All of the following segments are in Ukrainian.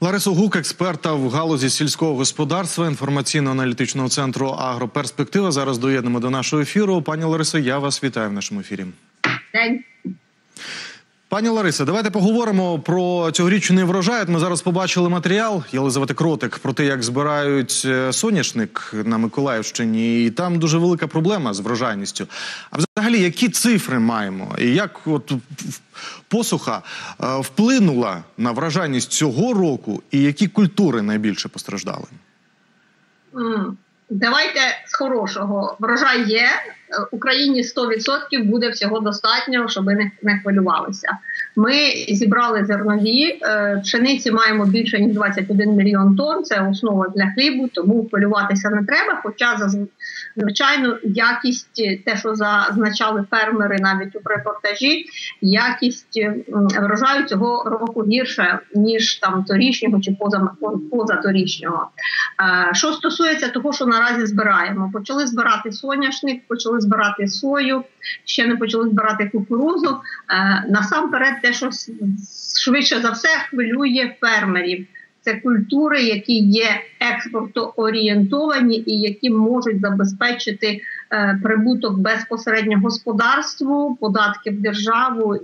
Ларису Гук, експерта в галузі сільського господарства, інформаційно-аналітичного центру «Агроперспектива». Зараз доєднемо до нашого ефіру. Пані Ларисо, я вас вітаю в нашому ефірі. День. Пані Лариса, давайте поговоримо про цьогорічний врожай. Ми зараз побачили матеріал Єлизавети Кротик про те, як збирають соняшник на Миколаївщині. І там дуже велика проблема з врожайністю. А взагалі, які цифри маємо? І як от посуха вплинула на врожайність цього року? І які культури найбільше постраждали? Давайте з хорошого. Врожай є. Україні 100% буде всього достатньо, щоб не хвилювалися. Ми зібрали зернові, пшениці маємо більше, ніж 21 мільйон тонн, це основа для хлібу, тому хвилюватися не треба, хоча, звичайно, якість, те, що зазначали фермери навіть у репортажі, якість врожаю цього року гірше, ніж там торічнього чи позаторічнього. Що стосується того, що наразі збираємо, почали збирати соняшник, почали збирати сою, ще не почали збирати кукурудзу. Насамперед, те, що швидше за все хвилює фермерів. Це культури, які є експортоорієнтовані і які можуть забезпечити прибуток безпосередньо господарству, податки в державу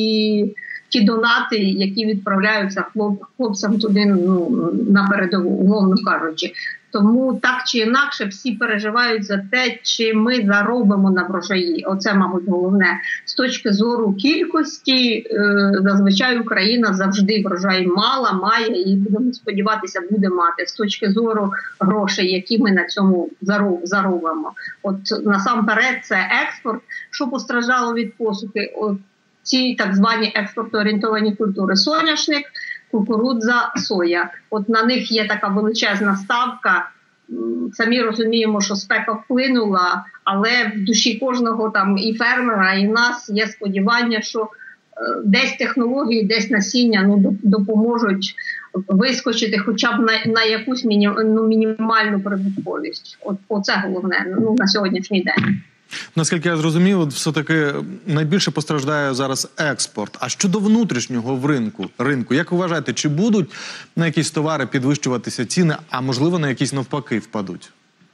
і ті донати, які відправляються хлопцям туди на передову, умовно кажучи. Тому так чи інакше всі переживають за те, чи ми заробимо на врожаї. Оце, мабуть, головне. З точки зору кількості, зазвичай Україна завжди врожай має і, будемо сподіватися, буде мати. З точки зору грошей, які ми на цьому заробимо. От насамперед це експорт. Що постраждало від посухи? Ці так звані експортоорієнтовані культури. Соняшник, кукурудза, соя. От на них є така величезна ставка. Самі розуміємо, що спека вплинула, але в душі кожного там і фермера, і нас є сподівання, що десь технології, десь насіння допоможуть вискочити хоча б на якусь мінімальну прибутковість. Оце головне на сьогоднішній день. Наскільки я зрозумів, все-таки найбільше постраждає зараз експорт. А щодо внутрішнього ринку, як ви вважаєте, чи будуть на якісь товари підвищуватися ціни, а можливо на якісь навпаки впадуть?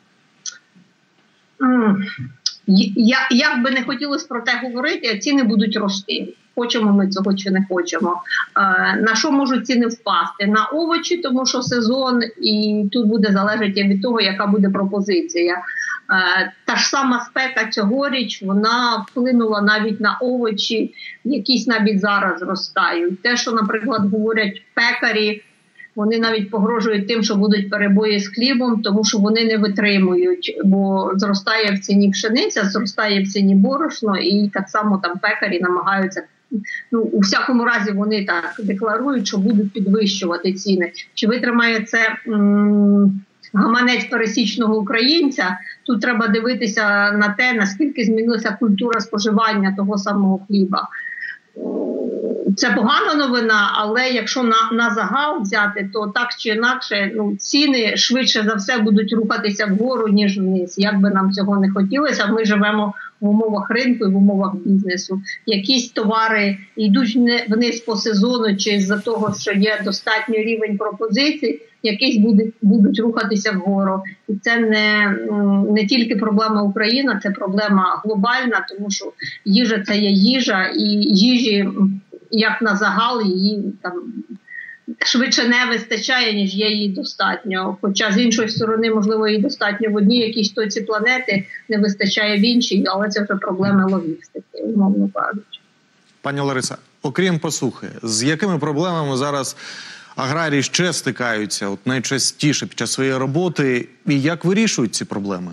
Як би не хотілося про те говорити, ціни будуть рости. Хочемо ми цього чи не хочемо. На що можуть ціни впасти? На овочі, тому що сезон, і тут буде залежати від того, яка буде пропозиція. Та ж сама спека цьогоріч, вона вплинула навіть на овочі, якісь навіть зараз зростають. Те, що, наприклад, говорять пекарі, вони навіть погрожують тим, що будуть перебої з хлібом, тому що вони не витримують, бо зростає в ціні пшениця, зростає в ціні борошно, і так само там пекарі намагаються, у всякому разі вони так декларують, що будуть підвищувати ціни. Чи витримає це гаманець пересічного українця? Тут треба дивитися на те, наскільки змінилася культура споживання того самого хліба. Це погана новина, але якщо на загал взяти, то так чи інакше ціни швидше за все будуть рухатися вгору, ніж вниз. Як би нам цього не хотілося, ми живемо в умовах ринку і в умовах бізнесу. Якісь товари йдуть вниз по сезону чи з-за того, що є достатній рівень пропозицій, якісь будуть рухатися вгору. І це не тільки проблема України, це проблема глобальна, тому що їжа – це є їжа, і їжі, як на загал, її там швидше не вистачає, ніж є її достатньо. Хоча з іншої сторони, можливо, її достатньо в одній якійсь точці планети, не вистачає в іншій, але це вже проблеми логістики, умовно кажучи. Пані Лариса, окрім посухи, з якими проблемами зараз аграрії ще стикаються найчастіше під час своєї роботи, і як вирішують ці проблеми?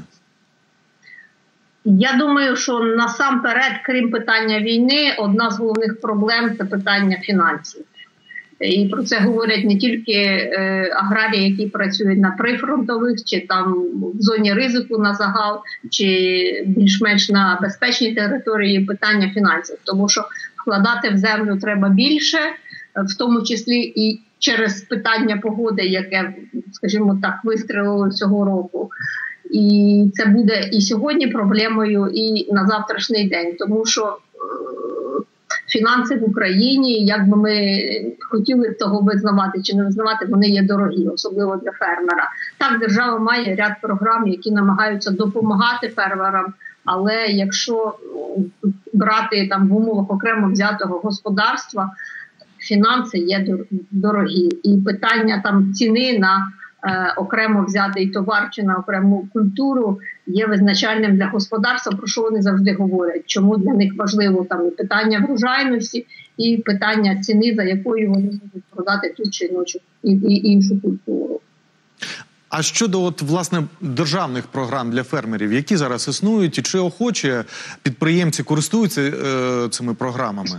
Я думаю, що насамперед, крім питання війни, одна з головних проблем – це питання фінансів. І про це говорять не тільки аграрії, які працюють на прифронтових, чи там в зоні ризику на загал, чи більш-менш на безпечній території, питання фінансів. Тому що вкладати в землю треба більше, в тому числі і через питання погоди, яке, скажімо так, вистрілило цього року. І це буде і сьогодні проблемою, і на завтрашній день. Тому що фінанси в Україні, як би ми хотіли б того визнавати чи не визнавати, вони є дорогі, особливо для фермера. Так, держава має ряд програм, які намагаються допомагати фермерам, але якщо брати там в умовах окремо взятого господарства, фінанси є дорогі. І питання там ціни на окремо взятий товар чи на окрему культуру є визначальним для господарства, про що вони завжди говорять. Чому для них важливо там і питання врожайності, і питання ціни, за якою вони можуть продати ту чи іншу культуру. А щодо власне державних програм для фермерів, які зараз існують, і чи охоче підприємці користуються цими програмами?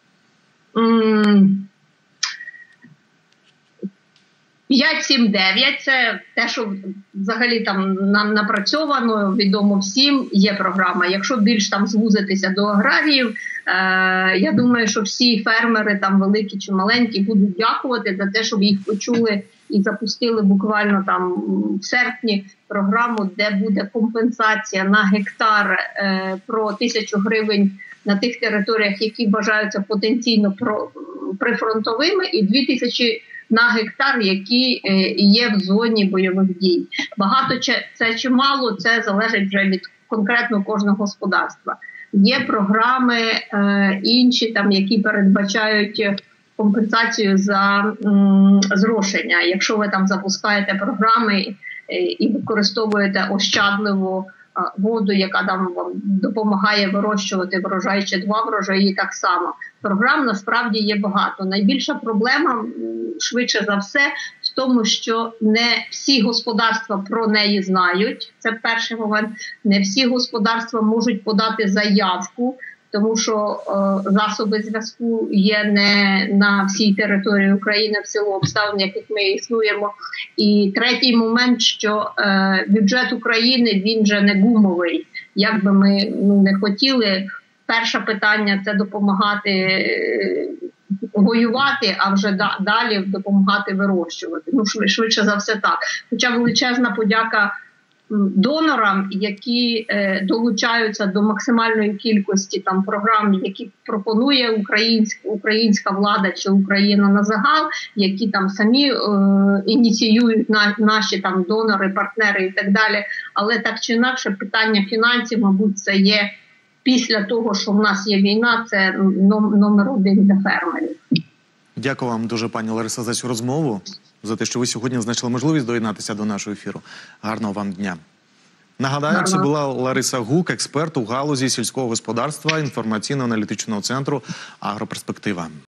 5, 7, 9 – це те, що взагалі там нам напрацьовано, відомо всім, є програма. Якщо більш там звузитися до аграріїв, я думаю, що всі фермери, там великі чи маленькі, будуть дякувати за те, щоб їх почули і запустили буквально там в серпні програму, де буде компенсація на гектар про 1000 гривень на тих територіях, які вважаються потенційно прифронтовими, і 2000 на гектар, які є в зоні бойових дій. Багато це чи мало, це залежить вже від конкретно кожного господарства. Є програми інші, там, які передбачають компенсацію за зрошення. Якщо ви там запускаєте програми і використовуєте ощадливу воду, яка там вам допомагає вирощувати врожай чи 2 врожаї, так само. Програм насправді є багато. Найбільша проблема, швидше за все, в тому, що не всі господарства про неї знають. Це перший момент. Не всі господарства можуть подати заявку, тому що засоби зв'язку є не на всій території України в силу обставин, яких ми існуємо. І третій момент, що бюджет України, він же не гумовий. Як би ми не хотіли, перше питання – це допомагати воювати, а вже далі допомагати вирощувати. Ну, швидше за все так. Хоча величезна подяка донорам, які долучаються до максимальної кількості там програм, які пропонує українська влада чи Україна на загал, які там самі ініціюють наші там донори, партнери і так далі. Але так чи інакше питання фінансів, мабуть, це є після того, що в нас є війна, це номер 1 для фермерів. Дякую вам дуже, пані Лариса, за цю розмову, за те, що ви сьогодні знайшли можливість доєднатися до нашого ефіру. Гарного вам дня. Нагадаю, це була Лариса Гук, експерт у галузі сільського господарства, інформаційно-аналітичного центру «Агроперспектива».